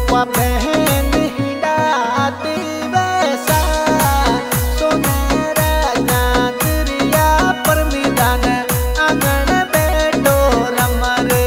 रूपा बहन हिंडाती वैसा सोनेरा नादरिया पर मैदान आंगन बैठो रमरे।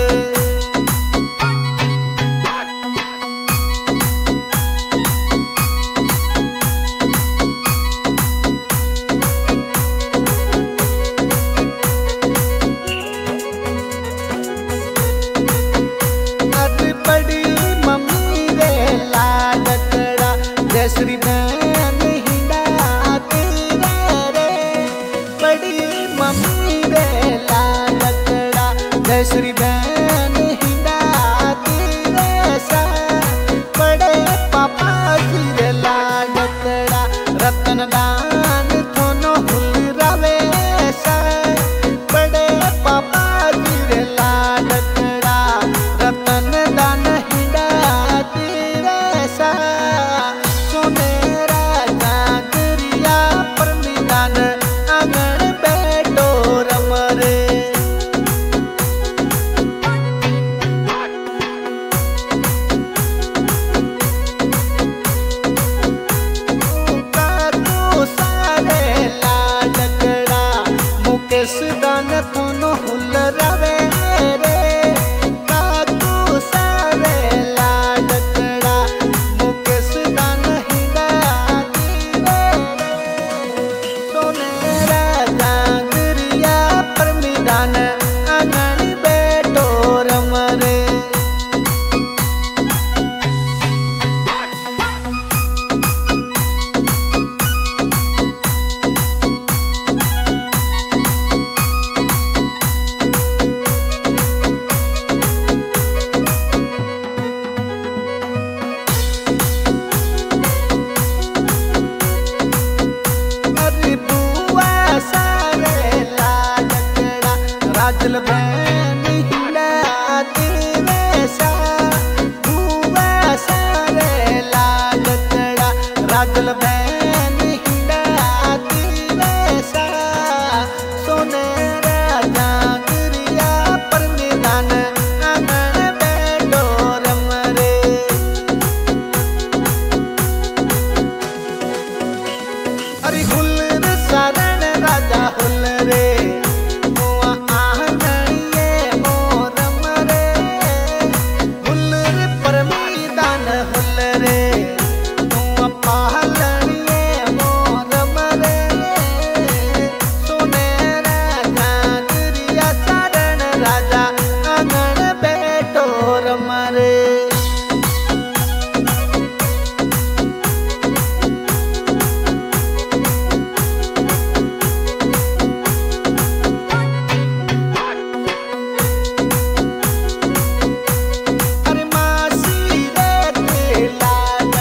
बड़ी मम्मी रे लाडकड़ा जयश्री बहन हिंडाती रे। बड़ी मम्मी रे लाडकड़ा जयश्री बहन हिंडाती रे सा। बड़े पापा जी रे लाडकड़ा रतन दान थोनो हुल रवे सा। बड़े पापा जी रे लाडकड़ा रतन दान हिंडाती वैसा सोनेरा नादरिया पर मैदान आंगन बैठो रमरे। काकू सारे लाडकड़ा मुकेश दान थोनो हुल रवे रे। आंगन बैठो रमरे। अरे बुआ सारे लाडकड़ा राजल बहन हिंडाती वैसा। बुआ सारे लाडकड़ा राजल बहन हिंडाती वैसा सोनेरा नादरिया पर मैदान आंगन बैठो रमरे। अरे हुल्लर शरण राजा हुल्लरे रमरे। अरे मासी रे लाड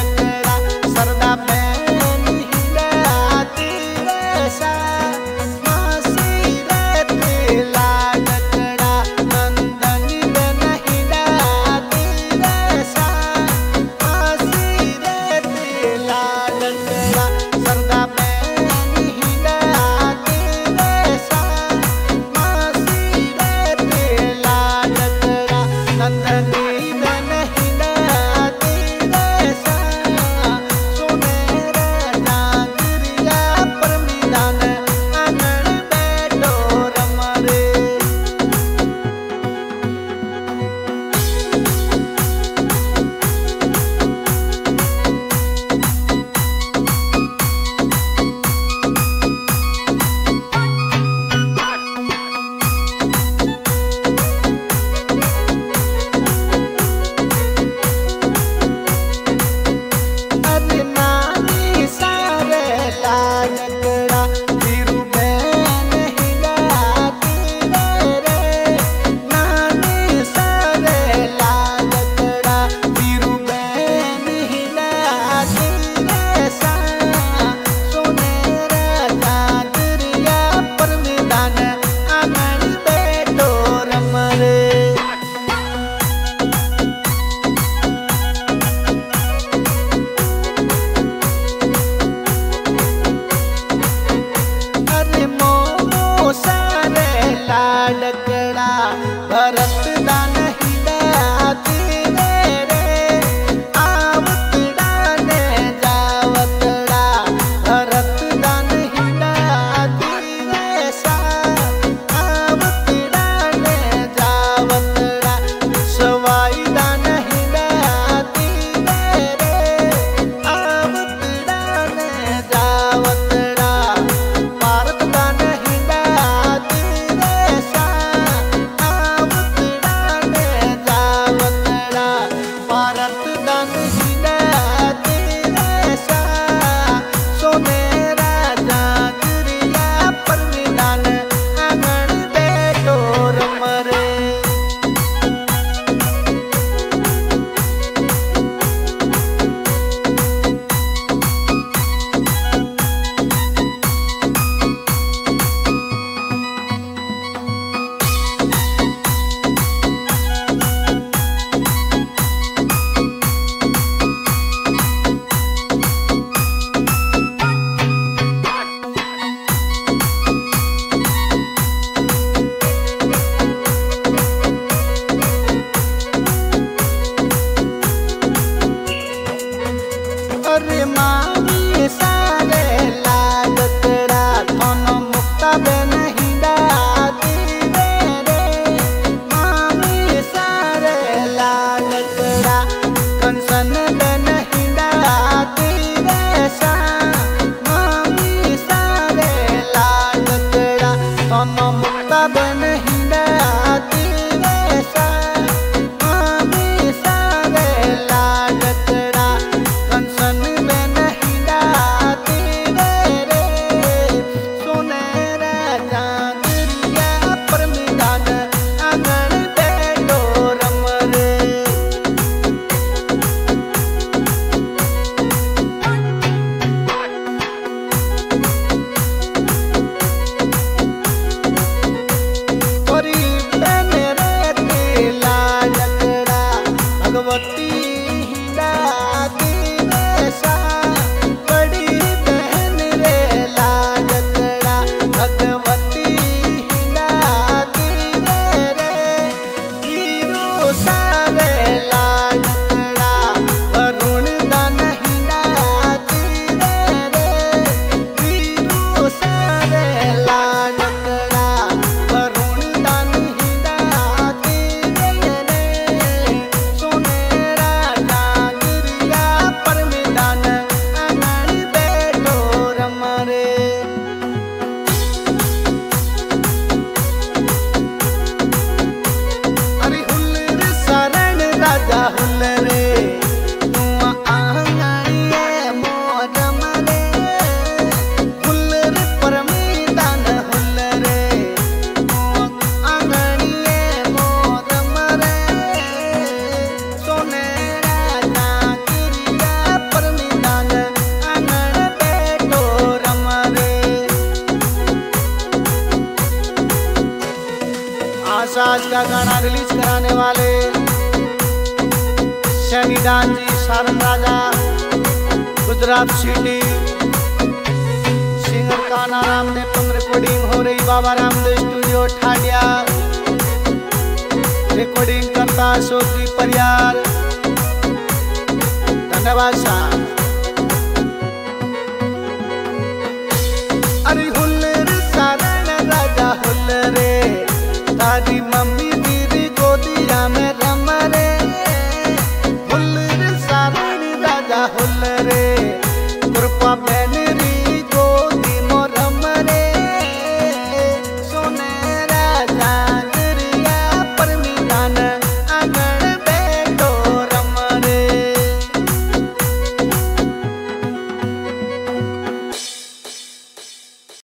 का गाना रिलीज कराने वाले Saini dance ji Saran Raja Gujarat city. Singer Kana Ramdev पंग रिकॉर्डिंग हो रही बाबा रामदेव स्टूडियो ठाडिया। रिकॉर्डिंग करता अशोक जी परियार। धन्यवाद साहब। अरे हुल्लर सारण राजा हुल्लरे, तारी मम्मी दीदी गोदिया में